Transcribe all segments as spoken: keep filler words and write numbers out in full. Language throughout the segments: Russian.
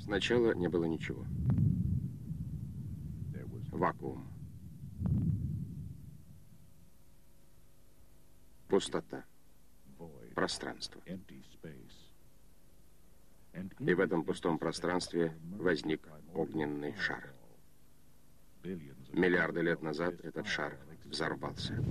Сначала не было ничего. Вакуум. Пустота. Пространство. И в этом пустом пространстве возник огненный шар. Миллиарды лет назад этот шар взорвался.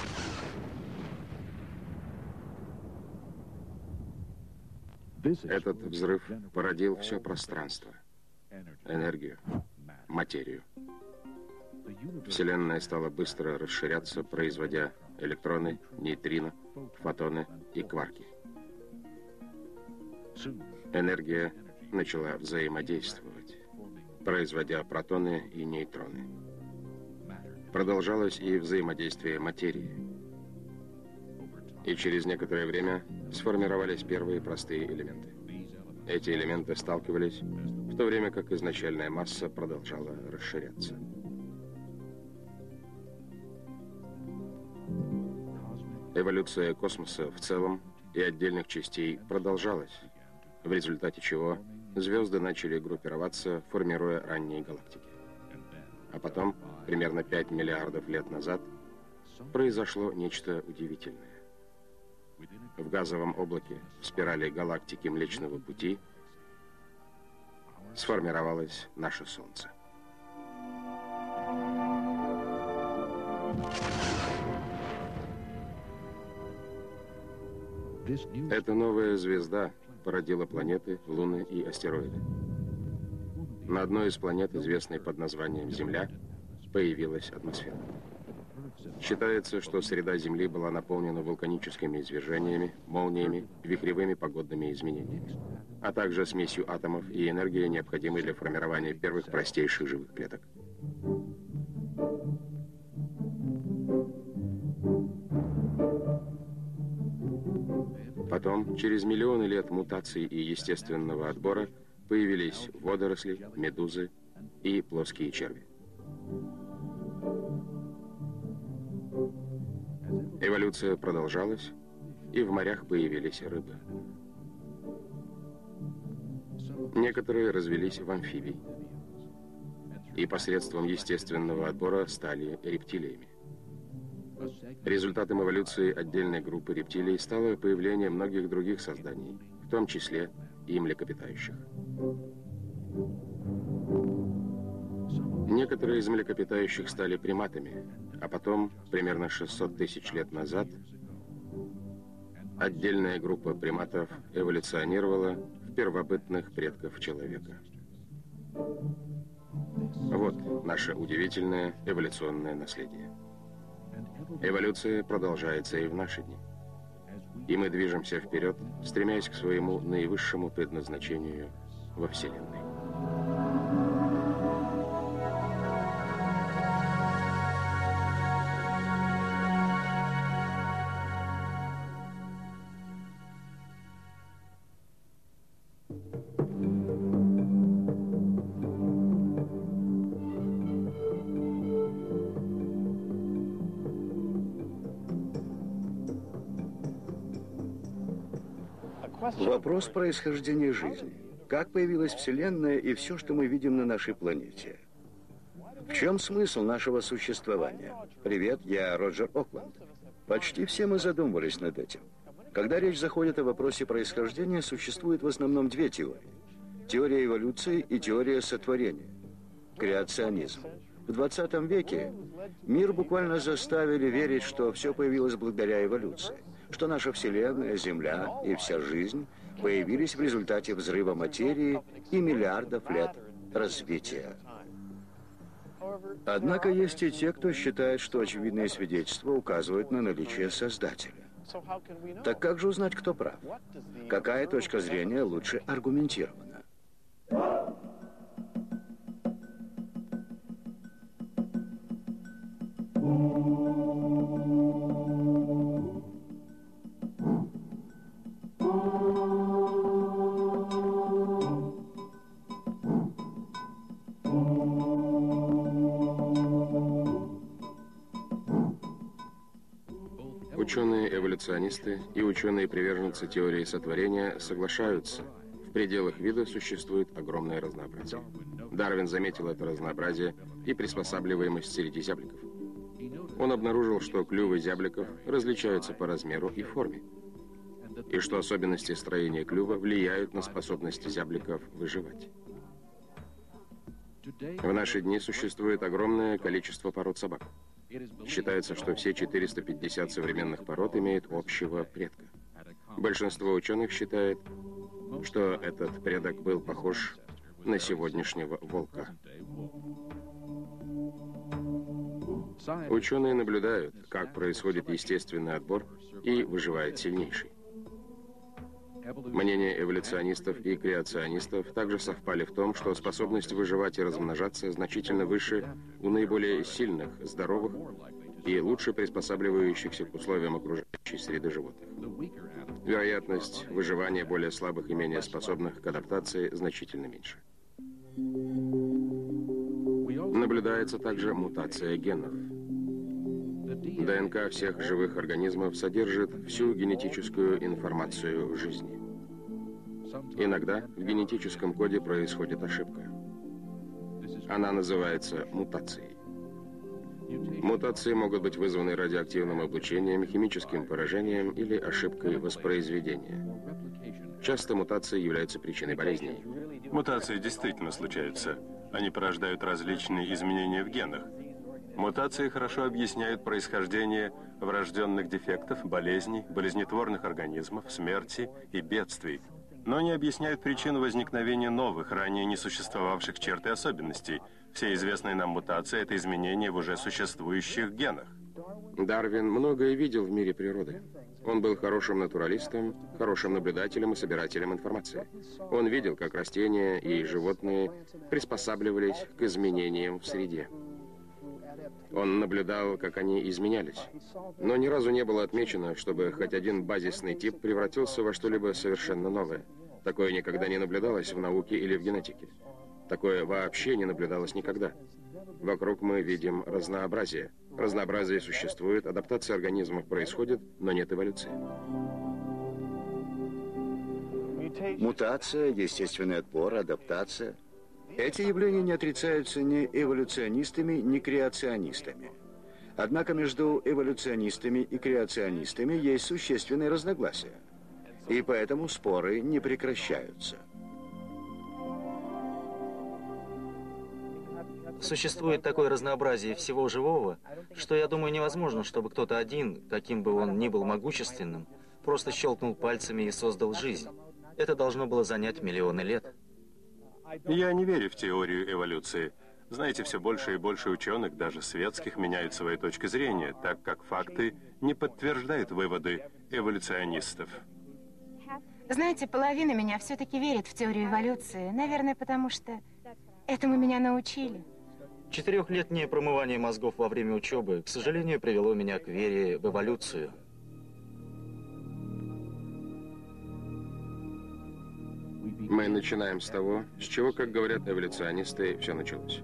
Этот взрыв породил все пространство, энергию, материю. Вселенная стала быстро расширяться, производя электроны, нейтрино, фотоны и кварки. Энергия начала взаимодействовать, производя протоны и нейтроны. Продолжалось и взаимодействие материи. И через некоторое время сформировались первые простые элементы. Эти элементы сталкивались, в то время как изначальная масса продолжала расширяться. Эволюция космоса в целом и отдельных частей продолжалась, в результате чего звезды начали группироваться, формируя ранние галактики. А потом, примерно пять миллиардов лет назад, произошло нечто удивительное. В газовом облаке, в спирали галактики Млечного Пути, сформировалось наше Солнце. Эта новая звезда породила планеты, луны и астероиды. На одной из планет, известной под названием Земля, появилась атмосфера. Считается, что среда Земли была наполнена вулканическими извержениями, молниями, вихревыми погодными изменениями, а также смесью атомов и энергии, необходимой для формирования первых простейших живых клеток. Потом, через миллионы лет мутаций и естественного отбора, появились водоросли, медузы и плоские черви. Эволюция продолжалась, и в морях появились рыбы. Некоторые развелись в амфибий, и посредством естественного отбора стали рептилиями. Результатом эволюции отдельной группы рептилий стало появление многих других созданий, в том числе и млекопитающих. Некоторые из млекопитающих стали приматами, а потом, примерно шестьсот тысяч лет назад, отдельная группа приматов эволюционировала в первобытных предков человека. Вот наше удивительное эволюционное наследие. Эволюция продолжается и в наши дни. И мы движемся вперед, стремясь к своему наивысшему предназначению во Вселенной. Вопрос происхождения жизни. Как появилась Вселенная и все, что мы видим на нашей планете? В чем смысл нашего существования? Привет, я Роджер Окленд. Почти все мы задумывались над этим. Когда речь заходит о вопросе происхождения, существует в основном две теории. Теория эволюции и теория сотворения. Креационизм. В двадцатом веке мир буквально заставили верить, что все появилось благодаря эволюции, что наша Вселенная, Земля и вся жизнь появились в результате взрыва материи и миллиардов лет развития. Однако есть и те, кто считает, что очевидные свидетельства указывают на наличие Создателя. Так как же узнать, кто прав? Какая точка зрения лучше аргументирована? Ученые-эволюционисты и ученые-приверженцы теории сотворения соглашаются в пределах вида существует огромное разнообразие. Дарвин заметил это разнообразие и приспосабливаемость среди зябликов. Он обнаружил, что клювы зябликов различаются по размеру и форме, и что особенности строения клюва влияют на способность зябликов выживать. В наши дни существует огромное количество пород собак. Считается, что все четыреста пятьдесят современных пород имеют общего предка. Большинство ученых считает, что этот предок был похож на сегодняшнего волка. Ученые наблюдают, как происходит естественный отбор и выживает сильнейший. Мнения эволюционистов и креационистов также совпали в том, что способность выживать и размножаться значительно выше у наиболее сильных, здоровых и лучше приспосабливающихся к условиям окружающей среды животных. Вероятность выживания более слабых и менее способных к адаптации значительно меньше. Наблюдается также мутация генов. ДНК всех живых организмов содержит всю генетическую информацию жизни. Иногда в генетическом коде происходит ошибка. Она называется мутацией. Мутации могут быть вызваны радиоактивным облучением, химическим поражением или ошибкой воспроизведения. Часто мутации являются причиной болезней. Мутации действительно случаются. Они порождают различные изменения в генах. Мутации хорошо объясняют происхождение врожденных дефектов, болезней, болезнетворных организмов, смерти и бедствий, но не объясняют причину возникновения новых, ранее не существовавших черт и особенностей. Все известные нам мутации – это изменения в уже существующих генах. Дарвин многое видел в мире природы. Он был хорошим натуралистом, хорошим наблюдателем и собирателем информации. Он видел, как растения и животные приспосабливались к изменениям в среде. Он наблюдал, как они изменялись. Но ни разу не было отмечено, чтобы хоть один базисный тип превратился во что-либо совершенно новое. Такое никогда не наблюдалось в науке или в генетике. Такое вообще не наблюдалось никогда. Вокруг мы видим разнообразие. Разнообразие существует, адаптация организмов происходит, но нет эволюции. Мутация, естественный отбор, адаптация. Эти явления не отрицаются ни эволюционистами, ни креационистами. Однако между эволюционистами и креационистами есть существенные разногласия. И поэтому споры не прекращаются. Существует такое разнообразие всего живого, что, я думаю, невозможно, чтобы кто-то один, каким бы он ни был могущественным, просто щелкнул пальцами и создал жизнь. Это должно было занять миллионы лет. Я не верю в теорию эволюции. Знаете, все больше и больше ученых, даже светских, меняют свои точки зрения, так как факты не подтверждают выводы эволюционистов. Знаете, половина меня все-таки верит в теорию эволюции. Наверное, потому что этому меня научили. Четырехлетнее промывание мозгов во время учебы, к сожалению, привело меня к вере в эволюцию. Мы начинаем с того, с чего, как говорят эволюционисты, все началось.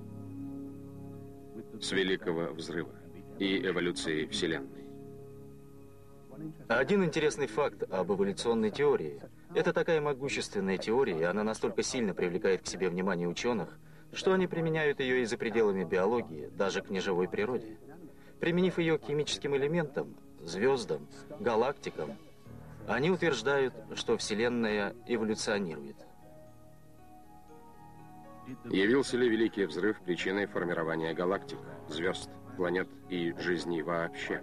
С Великого Взрыва и эволюции Вселенной. Один интересный факт об эволюционной теории. Это такая могущественная теория, и она настолько сильно привлекает к себе внимание ученых, что они применяют ее и за пределами биологии, даже к неживой природе. Применив ее к химическим элементам, звездам, галактикам, они утверждают, что Вселенная эволюционирует. Явился ли Великий Взрыв причиной формирования галактик, звезд, планет и жизни вообще?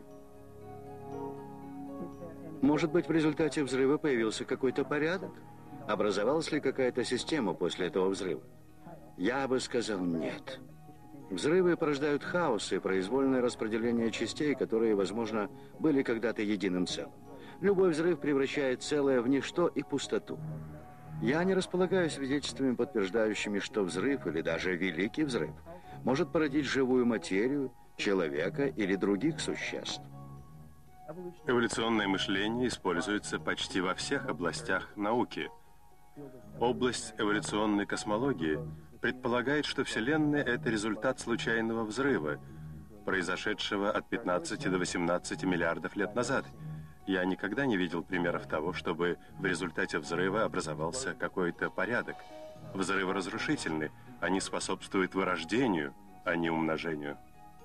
Может быть, в результате взрыва появился какой-то порядок? Образовалась ли какая-то система после этого взрыва? Я бы сказал нет. Взрывы порождают хаос и произвольное распределение частей, которые, возможно, были когда-то единым целым. Любой взрыв превращает целое в ничто и пустоту. Я не располагаю свидетельствами, подтверждающими, что взрыв или даже великий взрыв может породить живую материю, человека или других существ. Эволюционное мышление используется почти во всех областях науки. Область эволюционной космологии предполагает, что Вселенная – это результат случайного взрыва, произошедшего от пятнадцати до восемнадцати миллиардов лет назад. Я никогда не видел примеров того, чтобы в результате взрыва образовался какой-то порядок. Взрывы разрушительны, они способствуют вырождению, а не умножению.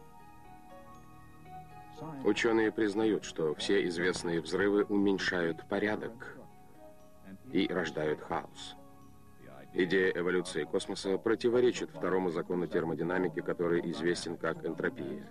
Ученые признают, что все известные взрывы уменьшают порядок и рождают хаос. Идея эволюции космоса противоречит второму закону термодинамики, который известен как энтропия.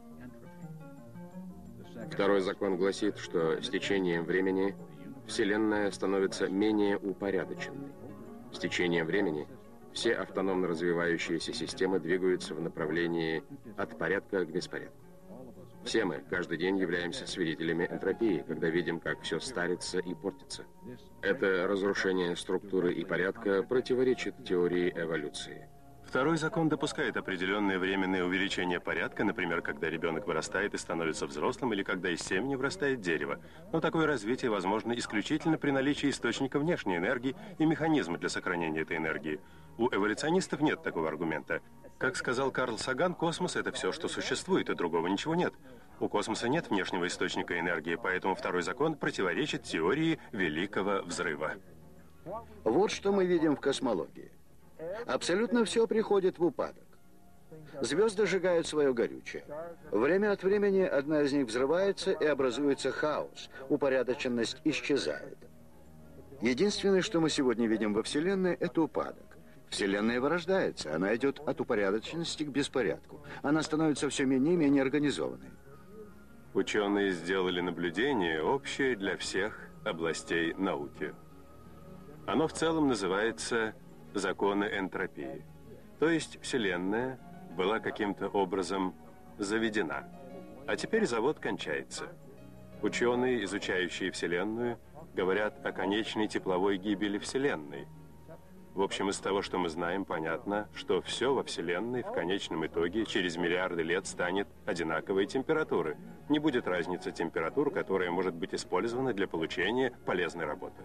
Второй закон гласит, что с течением времени Вселенная становится менее упорядоченной. С течением времени все автономно развивающиеся системы двигаются в направлении от порядка к беспорядку. Все мы каждый день являемся свидетелями энтропии, когда видим, как все старится и портится. Это разрушение структуры и порядка противоречит теории эволюции. Второй закон допускает определенное временное увеличение порядка, например, когда ребенок вырастает и становится взрослым, или когда из семени вырастает дерево. Но такое развитие возможно исключительно при наличии источника внешней энергии и механизма для сохранения этой энергии. У эволюционистов нет такого аргумента. Как сказал Карл Саган, космос — это все, что существует, и другого ничего нет. У космоса нет внешнего источника энергии, поэтому второй закон противоречит теории Великого Взрыва. Вот что мы видим в космологии. Абсолютно все приходит в упадок. Звезды сжигают свое горючее. Время от времени одна из них взрывается и образуется хаос. Упорядоченность исчезает. Единственное, что мы сегодня видим во Вселенной, это упадок. Вселенная вырождается, она идет от упорядоченности к беспорядку. Она становится все менее и менее организованной. Ученые сделали наблюдение, общее для всех областей науки. Оно в целом называется законы энтропии. То есть Вселенная была каким-то образом заведена. А теперь завод кончается. Ученые, изучающие Вселенную, говорят о конечной тепловой гибели Вселенной. В общем, из того, что мы знаем, понятно, что все во Вселенной в конечном итоге через миллиарды лет станет одинаковой температуры. Не будет разницы температур, которая может быть использована для получения полезной работы.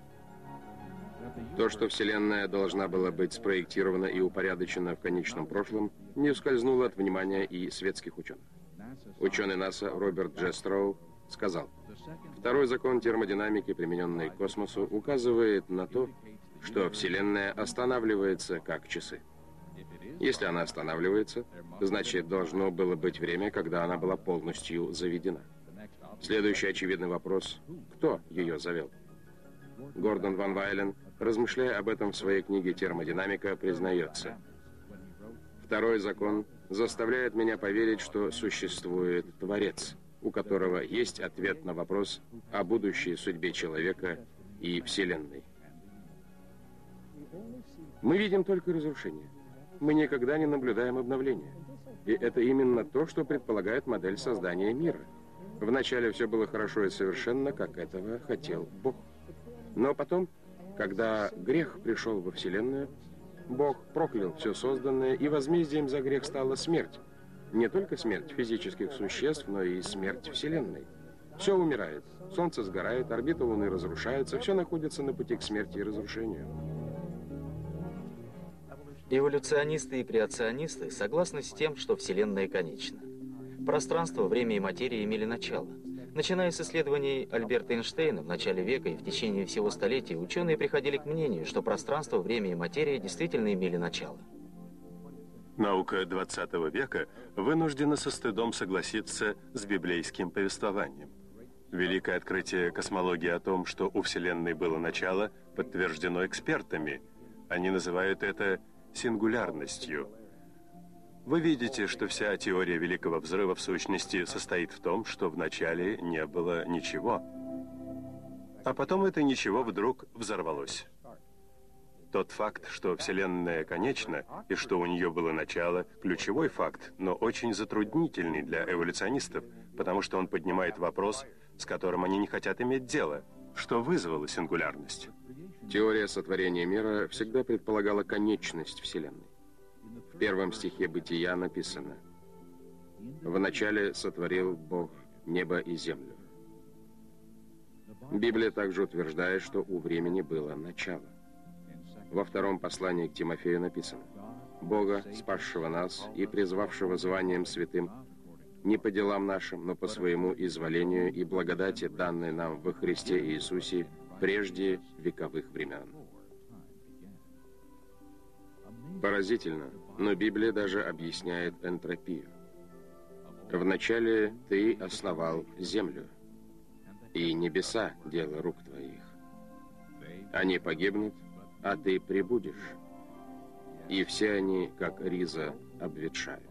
То, что Вселенная должна была быть спроектирована и упорядочена в конечном прошлом, не ускользнуло от внимания и светских ученых. Ученый НАСА Роберт Джей Строу сказал: «Второй закон термодинамики, примененный к космосу, указывает на то, что Вселенная останавливается как часы. Если она останавливается, значит, должно было быть время, когда она была полностью заведена. Следующий очевидный вопрос – кто ее завел? Гордон Ван Вайлен, размышляя об этом в своей книге «Термодинамика», признается: «Второй закон заставляет меня поверить, что существует Творец, у которого есть ответ на вопрос о будущей судьбе человека и Вселенной». Мы видим только разрушение. Мы никогда не наблюдаем обновления. И это именно то, что предполагает модель создания мира. Вначале все было хорошо и совершенно, как этого хотел Бог. Но потом, когда грех пришел во Вселенную, Бог проклял все созданное, и возмездием за грех стала смерть. Не только смерть физических существ, но и смерть Вселенной. Все умирает. Солнце сгорает, орбита Луны разрушается, все находится на пути к смерти и разрушению. Эволюционисты и креационисты согласны с тем, что Вселенная конечна. Пространство, время и материя имели начало. Начиная с исследований Альберта Эйнштейна в начале века и в течение всего столетия, ученые приходили к мнению, что пространство, время и материя действительно имели начало. Наука двадцатого века вынуждена со стыдом согласиться с библейским повествованием. Великое открытие космологии о том, что у Вселенной было начало, подтверждено экспертами. Они называют это сингулярностью. Вы видите, что вся теория Великого Взрыва в сущности состоит в том, что вначале не было ничего. А потом это ничего вдруг взорвалось. Тот факт, что Вселенная конечна и что у нее было начало, ключевой факт, но очень затруднительный для эволюционистов, потому что он поднимает вопрос, с которым они не хотят иметь дело. Что вызвало сингулярность? Теория сотворения мира всегда предполагала конечность Вселенной. В первом стихе Бытия написано: «Вначале сотворил Бог небо и землю». Библия также утверждает, что у времени было начало. Во втором послании к Тимофею написано: «Бога, спасшего нас и призвавшего званием святым, не по делам нашим, но по своему изволению и благодати, данной нам во Христе Иисусе прежде вековых времен. Поразительно, но Библия даже объясняет энтропию. «Вначале ты основал землю, и небеса – дело рук твоих. Они погибнут, а ты пребудешь, и все они, как риза, обветшают».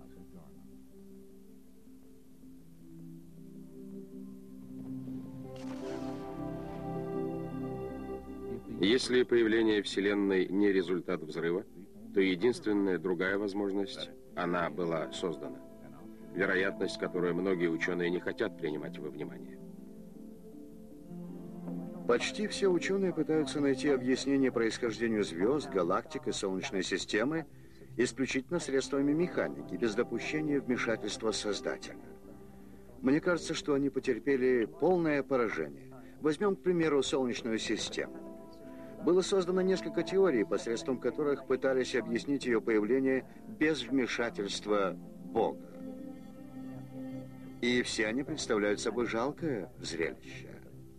Если появление Вселенной не результат взрыва, то единственная другая возможность – она была создана. Вероятность, которую многие ученые не хотят принимать во внимание. Почти все ученые пытаются найти объяснение происхождению звезд, галактик и Солнечной системы исключительно средствами механики, без допущения вмешательства Создателя. Мне кажется, что они потерпели полное поражение. Возьмем, к примеру, Солнечную систему. Было создано несколько теорий, посредством которых пытались объяснить ее появление без вмешательства Бога. И все они представляют собой жалкое зрелище.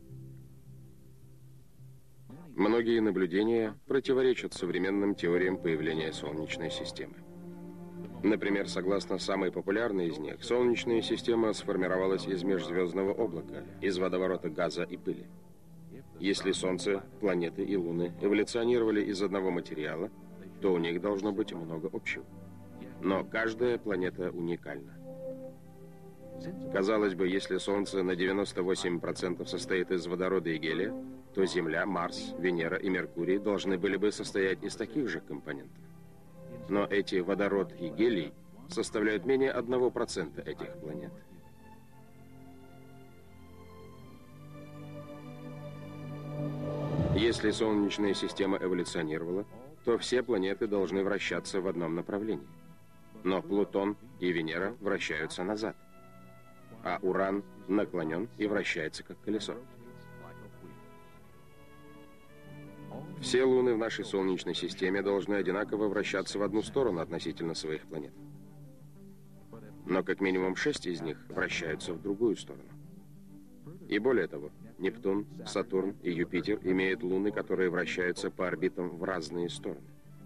Многие наблюдения противоречат современным теориям появления Солнечной системы. Например, согласно самой популярной из них, Солнечная система сформировалась из межзвездного облака, из водоворота газа и пыли. Если Солнце, планеты и Луны эволюционировали из одного материала, то у них должно быть много общего. Но каждая планета уникальна. Казалось бы, если Солнце на девяносто восемь процентов состоит из водорода и гелия, то Земля, Марс, Венера и Меркурий должны были бы состоять из таких же компонентов. Но эти водород и гелий составляют менее одного процента этих планет. Если Солнечная система эволюционировала, то все планеты должны вращаться в одном направлении. Но Плутон и Венера вращаются назад, а Уран наклонен и вращается как колесо. Все луны в нашей Солнечной системе должны одинаково вращаться в одну сторону относительно своих планет. Но как минимум шесть из них вращаются в другую сторону. И более того, Нептун, Сатурн и Юпитер имеют луны, которые вращаются по орбитам в разные стороны.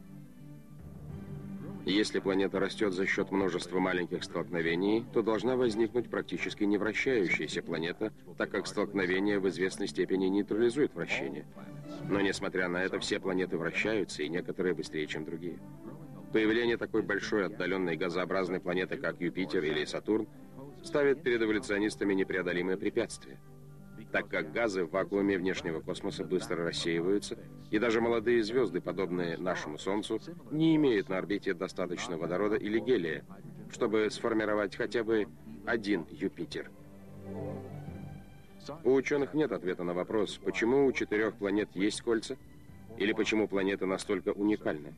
Если планета растет за счет множества маленьких столкновений, то должна возникнуть практически не вращающаяся планета, так как столкновение в известной степени нейтрализует вращение. Но несмотря на это, все планеты вращаются, и некоторые быстрее, чем другие. Появление такой большой отдаленной газообразной планеты, как Юпитер или Сатурн, ставит перед эволюционистами непреодолимые препятствия, так как газы в вакууме внешнего космоса быстро рассеиваются, и даже молодые звезды, подобные нашему Солнцу, не имеют на орбите достаточно водорода или гелия, чтобы сформировать хотя бы один Юпитер. У ученых нет ответа на вопрос, почему у четырех планет есть кольца, или почему планеты настолько уникальны.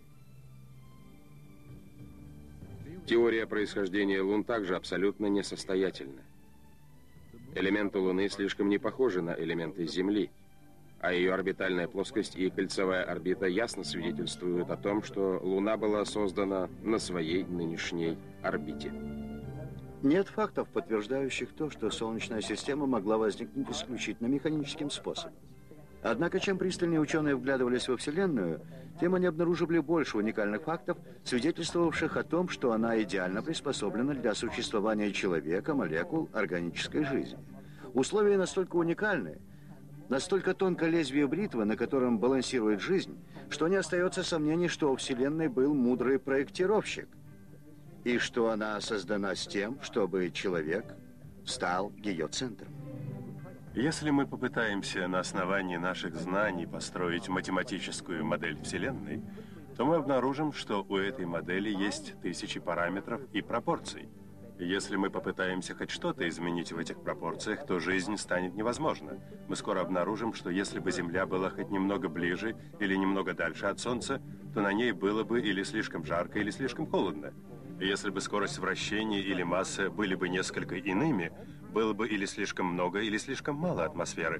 Теория происхождения Лун также абсолютно несостоятельна. Элементы Луны слишком не похожи на элементы Земли, а ее орбитальная плоскость и кольцевая орбита ясно свидетельствуют о том, что Луна была создана на своей нынешней орбите. Нет фактов, подтверждающих то, что Солнечная система могла возникнуть исключительно механическим способом. Однако, чем пристальнее ученые вглядывались во Вселенную, тем они обнаруживали больше уникальных фактов, свидетельствовавших о том, что она идеально приспособлена для существования человека, молекул, органической жизни. Условия настолько уникальны, настолько тонко лезвие бритвы, на котором балансирует жизнь, что не остается сомнений, что у Вселенной был мудрый проектировщик, и что она создана с тем, чтобы человек стал ее центром. Если мы попытаемся на основании наших знаний построить математическую модель Вселенной, то мы обнаружим, что у этой модели есть тысячи параметров и пропорций. Если мы попытаемся хоть что-то изменить в этих пропорциях, то жизнь станет невозможна. Мы скоро обнаружим, что если бы Земля была хоть немного ближе или немного дальше от Солнца, то на ней было бы или слишком жарко, или слишком холодно. И если бы скорость вращения или масса были бы несколько иными, было бы или слишком много, или слишком мало атмосферы.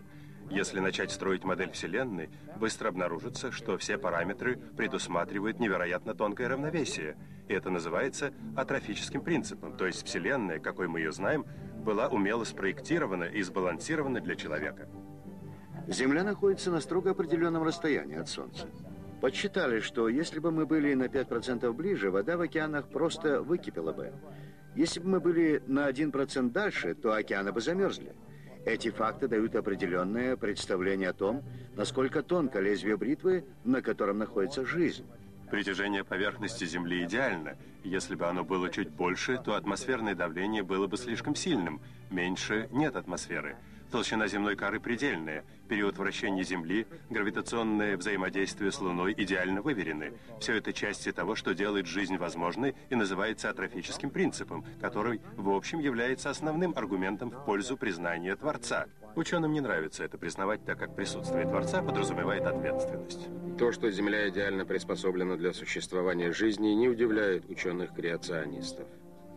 Если начать строить модель Вселенной, быстро обнаружится, что все параметры предусматривают невероятно тонкое равновесие. И это называется атрофическим принципом. То есть Вселенная, какой мы ее знаем, была умело спроектирована и сбалансирована для человека. Земля находится на строго определенном расстоянии от Солнца. Подсчитали, что если бы мы были на пять процентов ближе, вода в океанах просто выкипела бы. Если бы мы были на один процент дальше, то океаны бы замерзли. Эти факты дают определенное представление о том, насколько тонко лезвие бритвы, на котором находится жизнь. Притяжение поверхности Земли идеально. Если бы оно было чуть больше, то атмосферное давление было бы слишком сильным. Меньше нет атмосферы. Толщина земной коры предельная. Период вращения Земли, гравитационное взаимодействие с Луной идеально выверены. Все это части того, что делает жизнь возможной и называется атрофическим принципом, который, в общем, является основным аргументом в пользу признания Творца. Ученым не нравится это признавать, так как присутствие Творца подразумевает ответственность. То, что Земля идеально приспособлена для существования жизни, не удивляет ученых-креационистов.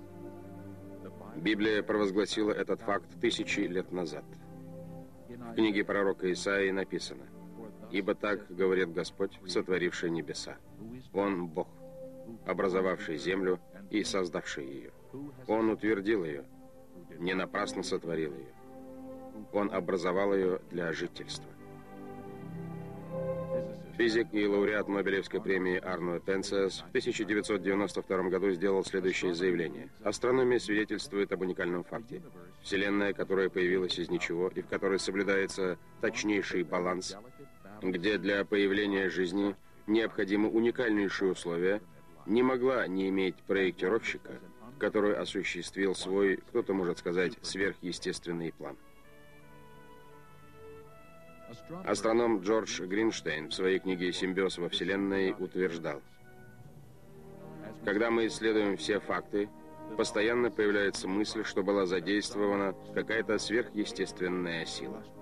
Библия провозгласила этот факт тысячи лет назад. В книге пророка Исаии написано: «Ибо так говорит Господь, сотворивший небеса. Он Бог, образовавший землю и создавший ее. Он утвердил ее, не напрасно сотворил ее. Он образовал ее для жительства». Физик и лауреат Нобелевской премии Арно Пенциас в тысяча девятьсот девяносто втором году сделал следующее заявление. Астрономия свидетельствует об уникальном факте. Вселенная, которая появилась из ничего и в которой соблюдается точнейший баланс, где для появления жизни необходимы уникальнейшие условия, не могла не иметь проектировщика, который осуществил свой, кто-то может сказать, сверхъестественный план. Астроном Джордж Гринштейн в своей книге «Симбиоз во Вселенной» утверждал: когда мы исследуем все факты, постоянно появляется мысль, что была задействована какая-то сверхъестественная сила.